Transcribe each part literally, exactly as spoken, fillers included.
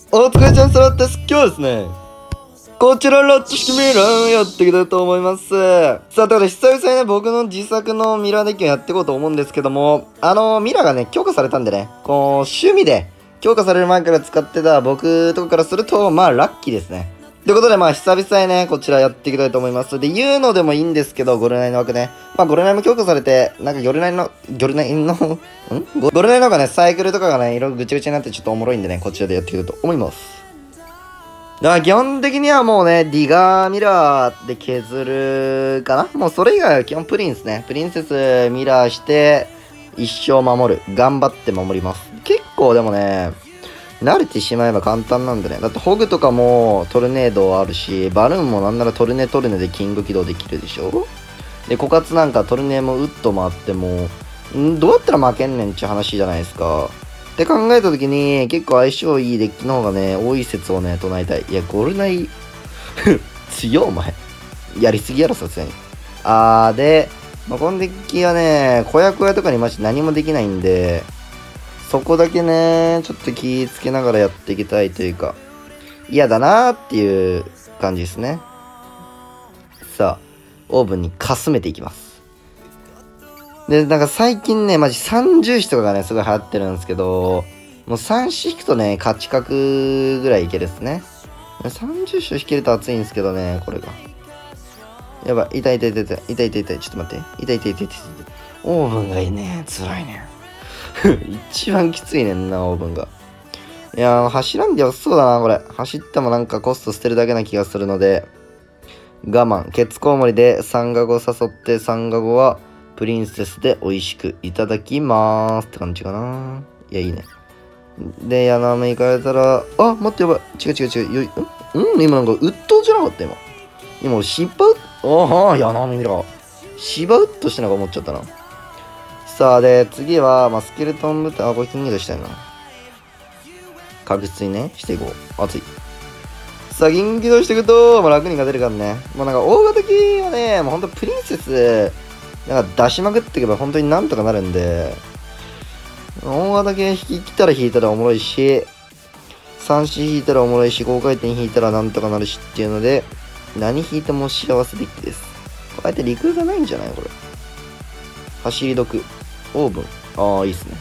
お疲れちゃんさらです。今日はですね、こちらラッチ式ミラーやっていきたいと思います。さあ、ということで久々にね、僕の自作のミラーデッキをやっていこうと思うんですけども、あのー、ミラーがね、強化されたんでね、こう、趣味で強化される前から使ってた僕とかからすると、まあ、ラッキーですね。ということで、まあ、久々にね、こちらやっていきたいと思います。で、言うのでもいいんですけど、ゴルナイの枠ね。まあ、ゴルナイも強化されて、なんかゴルナイの、ゴルナイのんゴルナイのがね、サイクルとかがね、いろいろぐちゃぐちゃになってちょっとおもろいんでね、こちらでやっていきたいと思います。だから基本的にはもうね、ディガーミラーで削るかな。もうそれ以外は基本プリンスね。プリンセスミラーして、一生守る。頑張って守ります。結構でもね、慣れてしまえば簡単なんでね。だってホグとかもトルネードあるし、バルーンもなんならトルネトルネでキング起動できるでしょ。で、枯渇なんかトルネもウッドもあっても、んどうやったら負けんねんっちゅう話じゃないですか。って考えたときに、結構相性いいデッキの方がね、多い説をね、唱えたい。いや、ゴルナイ、強お前。やりすぎやろ、さすがに。あー、で、まあ、このデッキはね、小屋小屋とかにマジ何もできないんで、そこだけね、ちょっと気ぃつけながらやっていきたいというか、嫌だなーっていう感じですね。さあ、オーブンにかすめていきます。で、なんか最近ね、マジさんじゅう子とかがね、すごい流行ってるんですけど、もうさん子引くとね、勝ち角ぐらいいけるっすね。さんじゅう子引けると熱いんですけどね、これが。やばい、痛い痛い痛い痛い、痛い痛い痛い、ちょっと待って。痛い痛い痛い痛い。オーブンがいいね、辛いね。一番きついねんな、オーブンが。いやー、走らんでよそうだな、これ。走ってもなんかコスト捨てるだけな気がするので、我慢。ケツコウモリでサンガゴ誘って、サンガゴはプリンセスで美味しくいただきまーすって感じかな。いや、いいね。で、柳雨行かれたら、あ、待って、やばい。違う違う違う。よいんん今なんか、ウッドじゃなかった今。今、シバウッ、ああ、柳雨見ろ。シバウッドしてなんか思っちゃったな。さあ、で、次は、まあ、スケルトン部隊、あ、これ金魚でしたいな。確実にね、していこう。熱い。さあ、銀起動していくと、まあ、楽に勝てるからね。もうなんか、大型系はね、もうほんとプリンセス、なんか出しまくっていけば本当になんとかなるんで、大型系引き切ったら引いたらおもろいし、さん子引いたらおもろいし、高回転引いたらなんとかなるしっていうので、何引いても幸せデッキです。こうやって陸がないんじゃないこれ。走り毒。オーブン。ああ、いいっすね。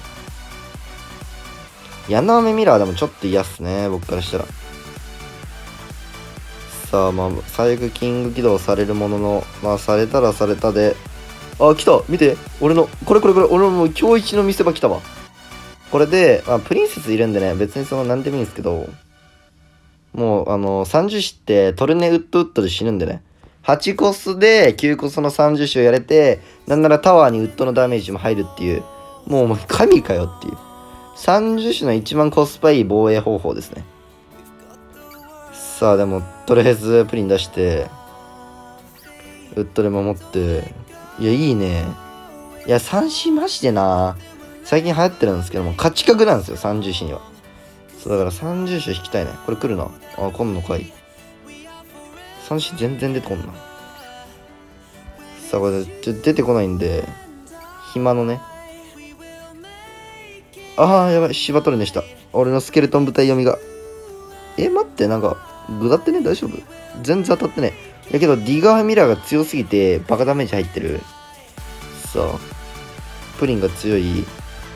柳雨ミラーでもちょっと嫌っすね、僕からしたら。さあ、まあ、最悪キング起動されるものの、まあ、されたらされたで、あ、来た見て俺の、これこれこれ、俺のもう今日一の見せ場来たわ。これで、まあ、プリンセスいるんでね、別にその、なんでもいいんですけど、もう、あの、さんじゅう子ってトルネウッドウッドで死ぬんでね。はちコスできゅうコスのさんじゅう子をやれて、なんならタワーにウッドのダメージも入るっていう、もう神かよっていう。さんじゅう子の一番コスパいい防衛方法ですね。さあ、でも、とりあえずプリン出して、ウッドで守って、いや、いいね。いや、さん子マジでな、最近流行ってるんですけども、勝ち角なんですよ、さんじゅう子には。そう、だからさんじゅう子引きたいね。これ来るな。あ、来んのかい。さん子全然出てこんな。さあ、これ、ちょ出てこないんで、暇のね。ああ、やばい、芝取るねした。俺のスケルトン部隊読みが。え、待って、なんか、ぐだってね、大丈夫全然当たってね。やけど、ディガーミラーが強すぎて、バカダメージ入ってる。さあ、プリンが強い。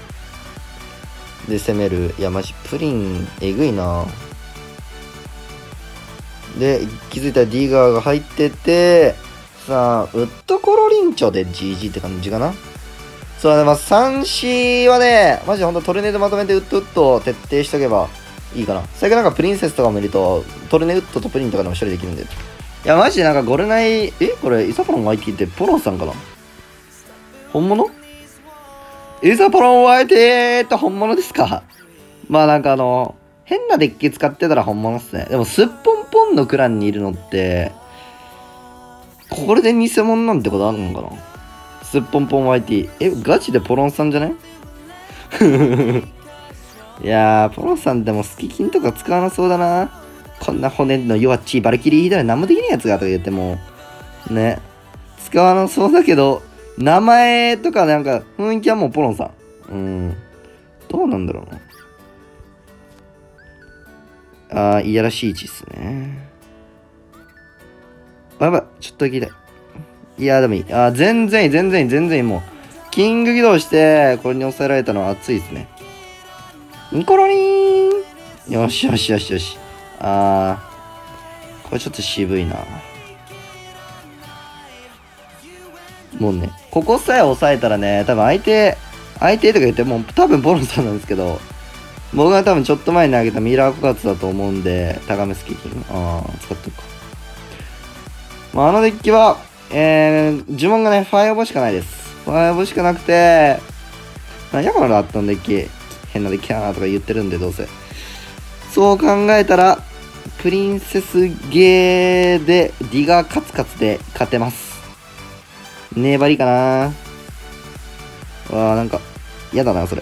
で、攻める。いや、マジ、プリン、えぐいな。で、気づいたらディガーが入ってて、さあ、ウッドコロリンチョで ジージー って感じかな。そう、でもさん子はね、マジほんとトルネでまとめてウッドウッドを徹底しとけばいいかな。最近なんかプリンセスとかもいると、トルネウッドとプリンとかでも処理できるんで。いや、マジでなんかゴルナイ、えこれ、イサポロン ワイティー ってポロンさんかな本物イサポロン ワイティー って本物ですか？まあなんかあの、変なデッキ使ってたら本物っすね。でも、すっぽんぽんのクランにいるのって、これで偽物なんてことあるのかな？すっぽんぽん ワイティー。え、ガチでポロンさんじゃないいやー、ポロンさんでもスキキンとか使わなそうだな。こんな骨の弱っちいバルキリー引いたら何もできないやつがとか言っても、ね。使わなそうだけど、名前とかなんか雰囲気はもうポロンさん。うん。どうなんだろうな。 あー、いやらしい位置っすね。あ、やばい。ちょっとだけ痛い。いや、でもいい。あー、全然いい、全然いい、全然いい。もう、キング起動して、これに抑えられたのは熱いですね。ニコロリーン。よしよしよしよし。あー、これちょっと渋いな。もうね、ここさえ抑えたらね、多分相手、相手とか言って、もう多分ボロンさんなんですけど、僕が多分ちょっと前に投げたミラー枯渇だと思うんで、高めスキーキング。あー、使っておくか。まあ、あのデッキは、えー、呪文がね、ファイアボしかないです。ファイアボしかなくて、なんやこのラットのデッキ、変なデッキやなとか言ってるんで、どうせ。そう考えたら、プリンセスゲーで、ディガーカツカツで勝てます。粘りかな。わあ、なんか、嫌だな、それ。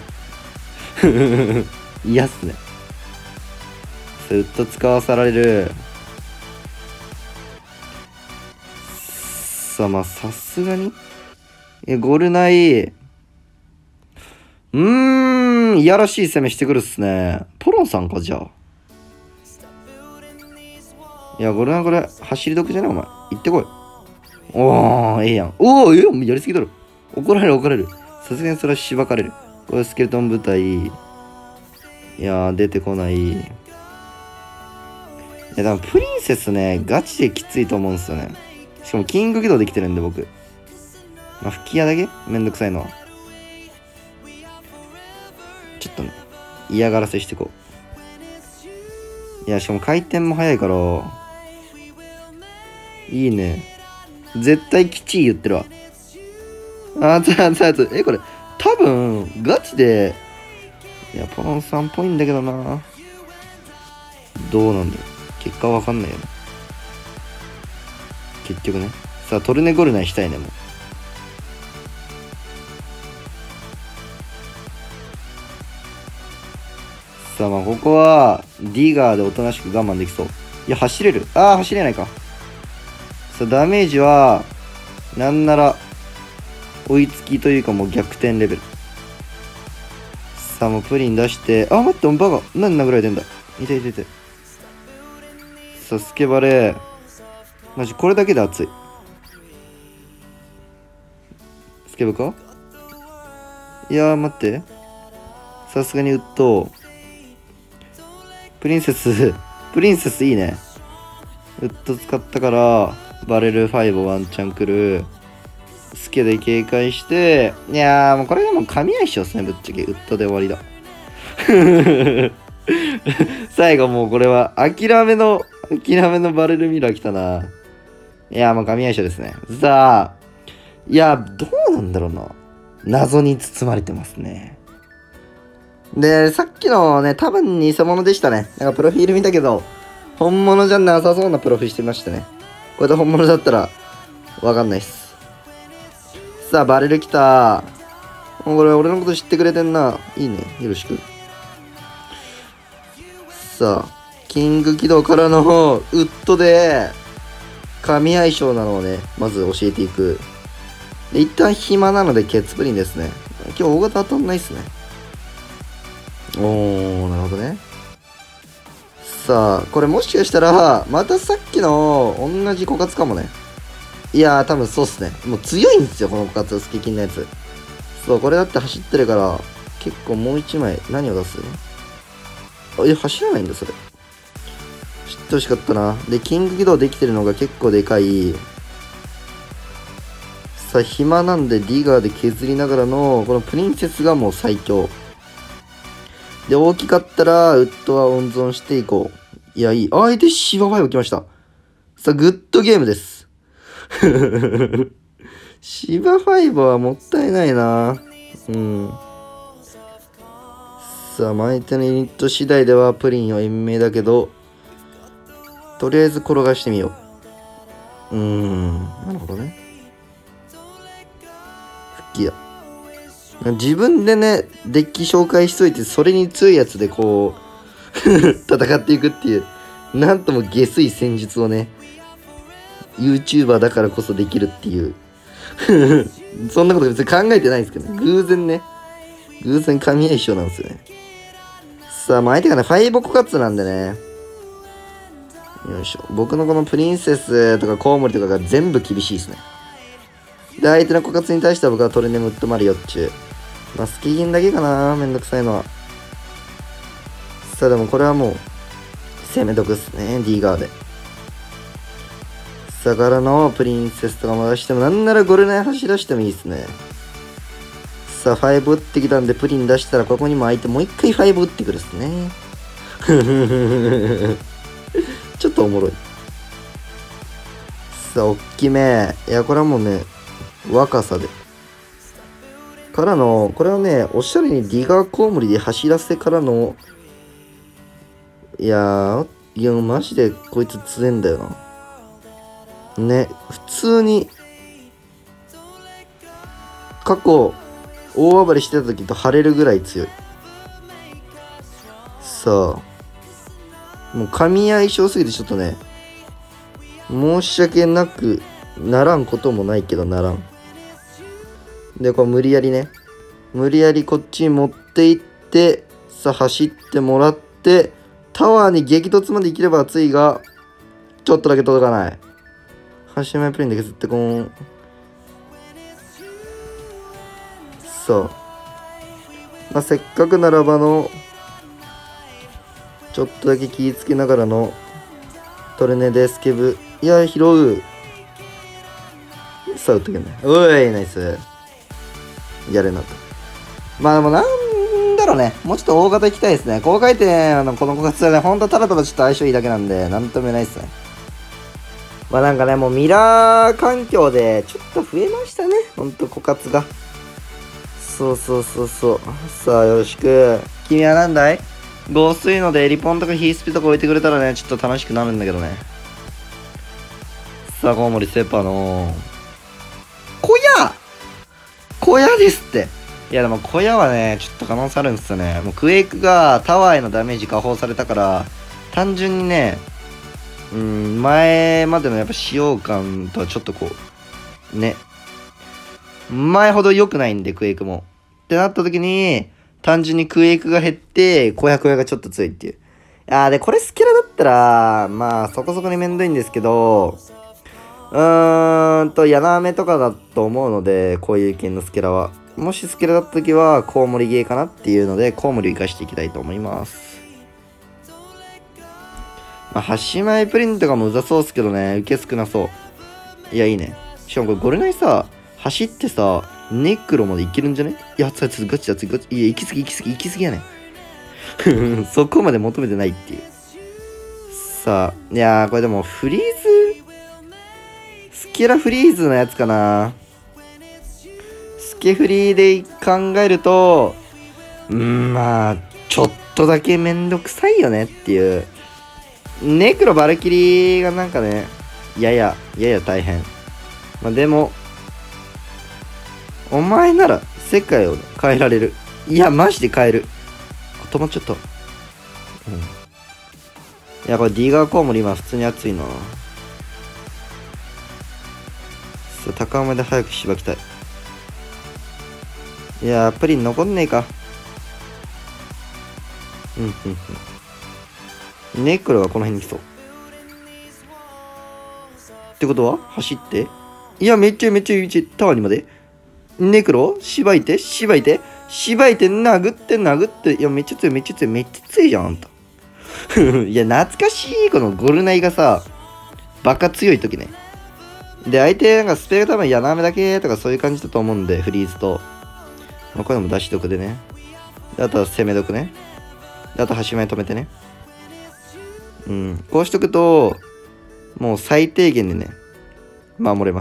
嫌っすね。ずっと使わされる。さあ、まあ、さすがに。え、ゴルナイ。うーん、いやらしい攻めしてくるっすね。ポロンさんか、じゃあ。いや、ゴルナイこれ、走り得じゃないお前。行ってこい。おー、ええやん。おー、ええやん。やりすぎだろ。怒られる、怒られる。さすがにそれはしばかれる。これスケルトン部隊。いやー、出てこない。いや、多分プリンセスね、ガチできついと思うんですよね。しかも、キング起動できてるんで、僕。まあ、吹き矢だけめんどくさいのは。ちょっとね、嫌がらせしてこう。いや、しかも回転も早いから、いいね。絶対きちい言ってるわ。あ、つあつあつ。え、これ、多分、ガチで、いや、ポロンさんっぽいんだけどな。どうなんだよ。結果わかんないよね。結局ね。さあ、トルネゴルナイしたいね、もう。さあ、まあ、ここは、ディガーでおとなしく我慢できそう。いや、走れる。ああ、走れないか。さあ、ダメージは、なんなら、追いつきというかもう逆転レベル。さあ、もうプリン出して、あ、待って、バカ。何殴られてんだ。痛い痛い痛い。さあ、スケバレ。マジ、これだけで熱い。スケブか。いやー、待って。さすがにウッド。プリンセス、プリンセスいいね。ウッド使ったから、バレルファイブワンチャン来る。スケで警戒して、いやーもうこれでも神相性っすね、ぶっちゃけ。ウッドで終わりだ。最後もうこれは諦めの、諦めのバレルミラー来たな。いやーもう神相性ですね。さあ、いや、どうなんだろうな。謎に包まれてますね。で、さっきのね、多分偽物でしたね。なんかプロフィール見たけど、本物じゃなさそうなプロフィールしてましたね。これで本物だったら、わかんないっす。さあ、バレル来た。これ、俺のこと知ってくれてんな。いいね。よろしく。さあ、キング起動からのウッドで、神相性なのをね、まず教えていく。で、一旦暇なので、ケツプリンですね。今日大型当たんないっすね。おー、なるほどね。さあ、これもしかしたら、またさっきの同じ枯渇かもね。いやー、多分そうっすね。もう強いんですよ、この枯渇、スケキンのやつ。そう、これだって走ってるから、結構もう一枚、何を出す？あ、いや、走らないんだ、それ。知ってほしかったな。で、キング起動できてるのが結構でかい。さあ、暇なんでディガーで削りながらの、このプリンセスがもう最強。で、大きかったら、ウッドは温存していこう。いや、いい。あえてシバファイブ来ました。さあ、グッドゲームです。シバファイブはもったいないな。うん。さあ、相手のユニット次第ではプリンは延命だけど、とりあえず転がしてみよう。うーん。なるほどね。復帰や。自分でね、デッキ紹介しといて、それに強いやつでこう、戦っていくっていう、なんとも下水戦術をね、YouTuber だからこそできるっていう。そんなこと別に考えてないんですけどね。偶然ね。偶然神相性なんですよね。さあ、まあ相手がね、ファイボ枯渇なんでね。 よいしょ。僕のこのプリンセスとかコウモリとかが全部厳しいですね。で、相手の枯渇に対しては僕はトルネムッドマリオっちゅう。まあ、スキギンだけかな、めんどくさいのは。さあ、でもこれはもう、攻め得っすね、D 側で。さあ、からのプリンセスとかも出しても、なんならゴルナイ走らしてもいいっすね。さあ、ファイブ打ってきたんで、プリン出したら、ここにも相手もう一回ファイブ打ってくるっすね。ちょっとおもろい。さあ、おっきめ。いや、これはもうね、若さで。からの、これはね、おしゃれにディガーコウモリで走らせからの、いやー、いや、マジでこいつ強えんだよな。ね、普通に、過去、大暴れしてた時と晴れるぐらい強い。さあ、もう神相性すぎてちょっとね、申し訳なくならんこともないけどならん。で、これ無理やりね、無理やりこっちに持っていって、さあ走ってもらって、タワーに激突まで行ければ熱いが、ちょっとだけ届かない。端前プリンで削ってこん。そう。まあ、せっかくならばの、ちょっとだけ気ぃつけながらの、トルネでスケブ。いや、拾う。さあ、打っとけない。おい、ナイス。やれなと。まあでもなんだろうね。もうちょっと大型行きたいですね。高回転のこの枯渇はね、ほんとただただちょっと相性いいだけなんで、なんとも言えないですね。まあなんかね、もうミラー環境でちょっと増えましたね。ほんと枯渇が。そうそうそうそう。さあ、よろしく。君はなんだい？防水のでリポンとかヒースピとか置いてくれたらね、ちょっと楽しくなるんだけどね。さあ、コウモリセッパーの小屋小屋ですって。いやでも小屋はね、ちょっと可能性あるんですよね。もうクエイクがタワーへのダメージ下放されたから、単純にね、うん、前までのやっぱ使用感とはちょっとこう、ね、前ほど良くないんで、クエイクも。ってなった時に、単純にクエイクが減って、小屋小屋がちょっと強いっていう。あーで、これスキラだったら、まあそこそこにめんどいんですけど、うーんと、ヤナメとかだと思うので、こういう系のスケラは。もしスケラだった時は、コウモリゲーかなっていうので、コウモリを生かしていきたいと思います。まあ、端前プリンとかもうざそうっすけどね、受け少なそう。いや、いいね。しかもこれゴルナイさ、走ってさ、ネクロまでいけるんじゃね？いや、つつガチだ、つガチ。いや、行き過ぎ、行き過ぎ、行き過ぎやねん。そこまで求めてないっていう。さあ、いやー、これでもフリーズスケラフリーズのやつかな。スケフリーで考えると、うん、まあ、ちょっとだけめんどくさいよねっていう。ネクロバルキリーがなんかね、やや、やや大変。まあでも、お前なら世界を、ね、変えられる。いや、マジで変える。止まっちゃった。うん。いや、これ D 側コウモリ今普通に熱いな。高浜で早くしばきたい。いやー、プリン残んねえか。うんうんうん。ネクロがこの辺に来そう。ってことは走って。いや、めっちゃめっちゃめっちゃタワーにまで。ネクロしばいて、しばいて、しばいて、殴って、殴って。いや、めっちゃ強い、めっちゃ強い、めっちゃ強いじゃん、あんた。いや、懐かしい、このゴルナイがさ、バカ強い時ね。で、相手、なんかスペル多分やなめだけとかそういう感じだと思うんで、フリーズと。まあ、これも出しとくでね。であとは攻めどくね。であと端前止めてね。うん。こうしとくと、もう最低限でね、守れます。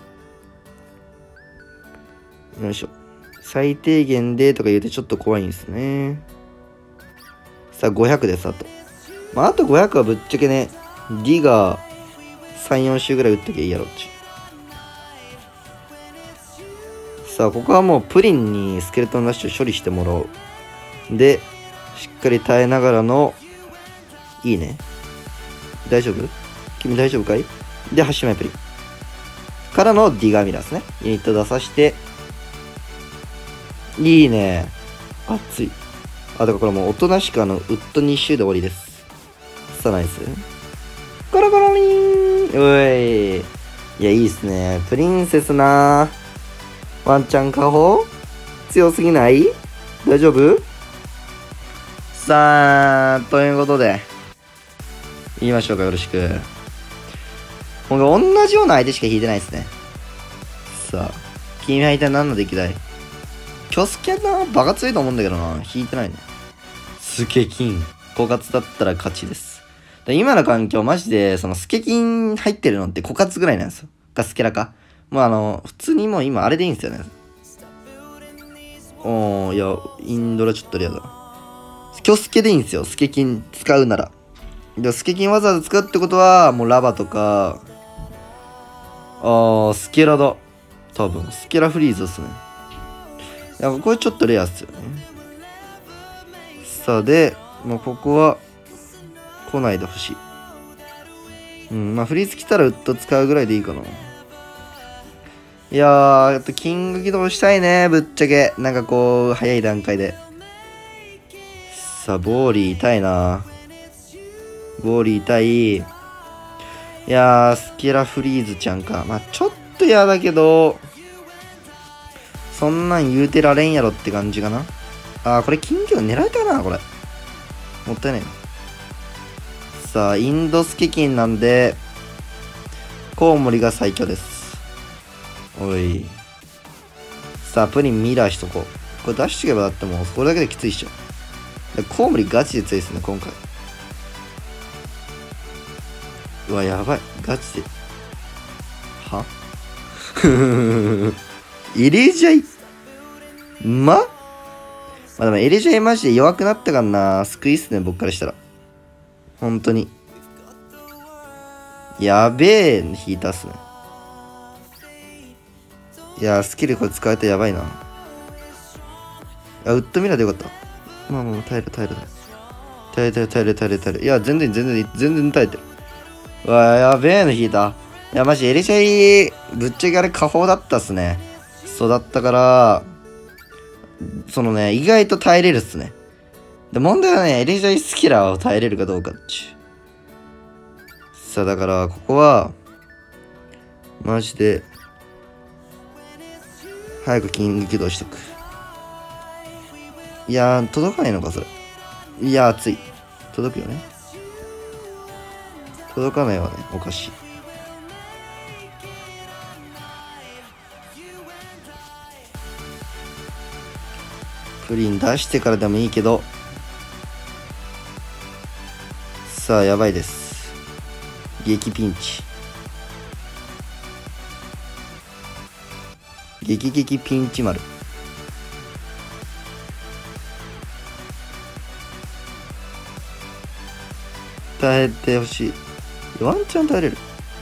よいしょ。最低限でとか言うてちょっと怖いんですね。さあ、ごひゃくです、あと。まあ、あとごひゃくはぶっちゃけね、D がさん、よん周ぐらい打っときゃいいやろっち。さあ、ここはもうプリンにスケルトンラッシュ処理してもらおう。で、しっかり耐えながらの、いいね。大丈夫？君大丈夫かい？で、端前プリン。からのディガーミラーですね。ユニット出さして、いいね。熱い。あ、だからこれもうおとなしくあの、ウッドに周で終わりです。さあ、ナイス。 コロコロリーン。おい。いや、いいっすね。プリンセスなー。ワンチャン下方強すぎない？大丈夫？さあ、ということで、言いましょうか、よろしく。僕、同じような相手しか引いてないですね。さあ、君は一体何のデッキだい？キョスケな、バカ強いと思うんだけどな。引いてないね。スケキン。枯渇だったら勝ちです。で今の環境、マジで、そのスケキン入ってるのって枯渇ぐらいなんですよ。か、スケラか。もうあの、普通にもう今あれでいいんですよね。おー、いや、インドラちょっとレアだ。キョスケでいいんですよ。スケキン使うなら。で、スケキンわざわざ使うってことは、もうラバとか、あー、スケラだ。多分、スケラフリーズですね。いや、これちょっとレアっすよね。さあ、で、もうここは、来ないでほしい。うん、まあフリーズ来たらウッド使うぐらいでいいかな。いやー、やっとキング起動したいね、ぶっちゃけ。なんかこう、早い段階で。さあ、ボーリー痛いな。ボーリー痛い。いやー、スケラフリーズちゃんか。まあちょっと嫌だけど、そんなん言うてられんやろって感じかな。あー、これキング狙えたな、これ。もったいないな。さあ、インドスケキンなんで、コウモリが最強です。おい。さあ、プリンミラーしとこう。これ出しとけばだってもう、これだけできついっしょ。でコウモリガチで強いですね、今回。うわ、やばい。ガチで。はエレジャイままあでもエレジャイマジで弱くなったかな。救いっすね、僕からしたら。本当に。やべえ、引いたっすね。いやー、スキルこれ使えてやばいな。あ、ウッドミラーでよかった。まあまあ、耐える耐える耐える。耐える耐える耐える耐える。いや、全然全然全然耐えてる。うわ、やべえの引いた。いや、マジエレジャイ、ぶっちゃけあれ下方だったっすね。そうだったから、そのね、意外と耐えれるっすね。で、問題はね、エレジャイスキラーを耐えれるかどうかっちゅう。さあ、だから、ここは、マジで、早くキング起動しとく。いやー、届かないのか、それ。いやー、熱い。届くよね。届かないわね、おかしい。プリン出してからでもいいけど、さあ、やばいです。激ピンチ。激激ピンチ丸。耐えてほしい。ワンチャン耐えれる。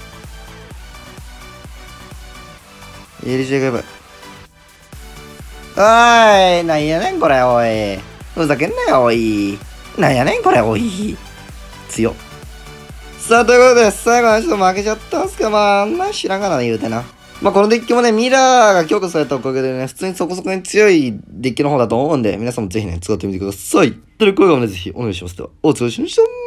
エリジェがやばい。おーい、なんやねんこれ、おい。ふざけんなよ、おい。なんやねんこれ、おい。強っ。さあ、ということで、最後はちょっと負けちゃったんすけど、まあ、あんま知らんがな、言うてな。まあ、このデッキもね、ミラーが強化されたおかげでね、普通にそこそこに強いデッキの方だと思うんで、皆さんもぜひね、使ってみてください。という声がね、ぜひお願いします。では、お疲れ様でした。